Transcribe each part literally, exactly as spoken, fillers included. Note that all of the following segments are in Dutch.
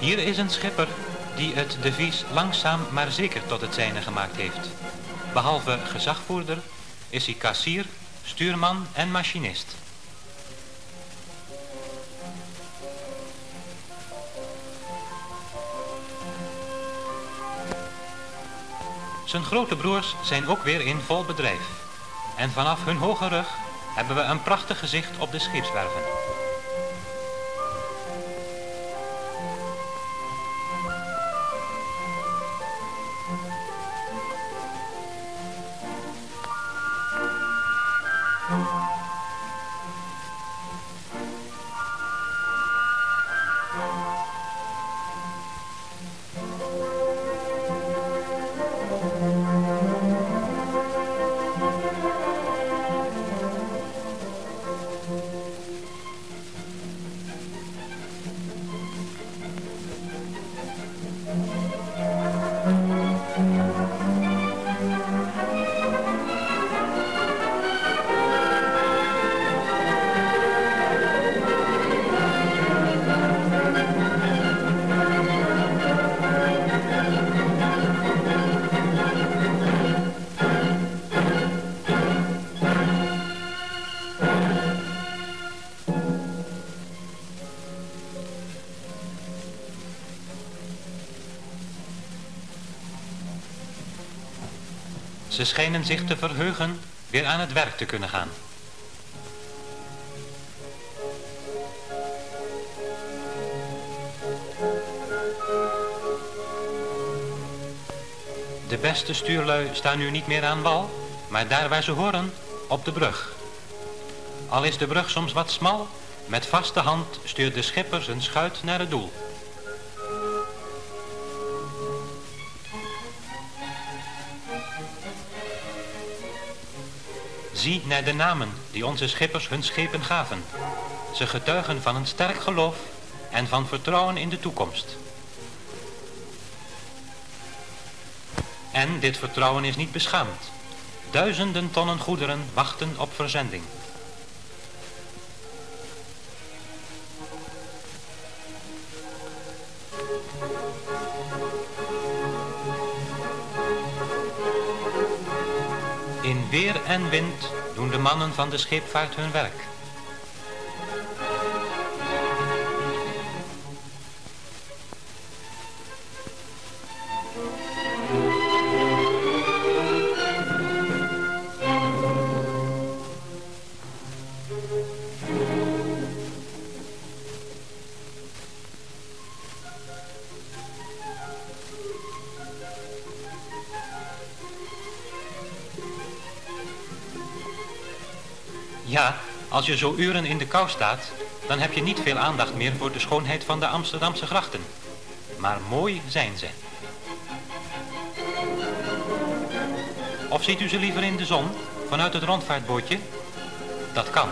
Hier is een schipper die het devies langzaam maar zeker tot het zijne gemaakt heeft. Behalve gezagvoerder is hij kassier, stuurman en machinist. Zijn grote broers zijn ook weer in vol bedrijf. En vanaf hun hoge rug hebben we een prachtig gezicht op de scheepswerven. Ze schijnen zich te verheugen weer aan het werk te kunnen gaan. De beste stuurlui staan nu niet meer aan wal, maar daar waar ze horen, op de brug. Al is de brug soms wat smal, met vaste hand stuurt de schipper zijn schuit naar het doel. Zie naar de namen die onze schippers hun schepen gaven. Ze getuigen van een sterk geloof en van vertrouwen in de toekomst. En dit vertrouwen is niet beschaamd. Duizenden tonnen goederen wachten op verzending. In weer en wind doen de mannen van de scheepvaart hun werk. Ja, als je zo uren in de kou staat, dan heb je niet veel aandacht meer voor de schoonheid van de Amsterdamse grachten. Maar mooi zijn ze. Of ziet u ze liever in de zon, vanuit het rondvaartbootje? Dat kan.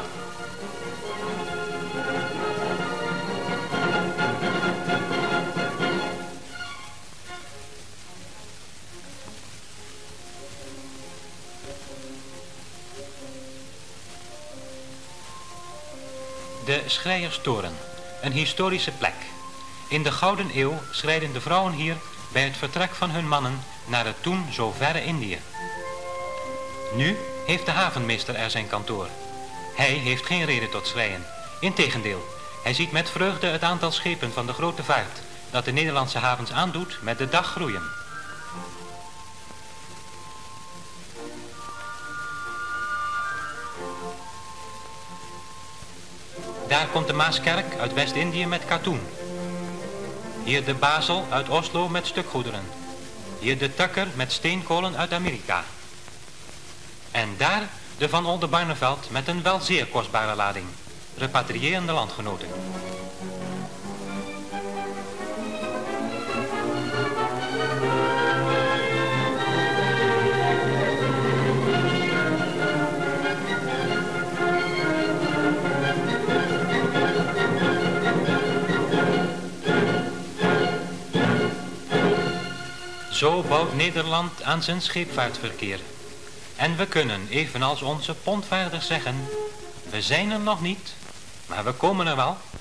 De Schreierstoren, een historische plek. In de Gouden Eeuw schreiden de vrouwen hier bij het vertrek van hun mannen naar het toen zo verre Indië. Nu heeft de havenmeester er zijn kantoor. Hij heeft geen reden tot schreien. Integendeel, hij ziet met vreugde het aantal schepen van de grote vaart dat de Nederlandse havens aandoet met de dag groeien. Daar komt de Maaskerk uit West-Indië met katoen. Hier de Basel uit Oslo met stukgoederen. Hier de Tucker met steenkolen uit Amerika. En daar de Van Oldenbarneveld met een wel zeer kostbare lading. Repatriërende landgenoten. Zo bouwt Nederland aan zijn scheepvaartverkeer. En we kunnen, evenals onze pontvaarders zeggen, we zijn er nog niet, maar we komen er wel.